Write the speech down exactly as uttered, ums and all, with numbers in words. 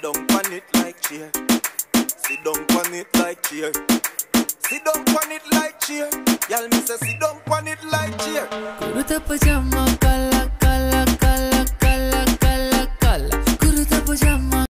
down on it like chair. Sit down on it like chair. Sit down on it like chair. Y'all me say sit down on it like chair. Kuruta pajama kala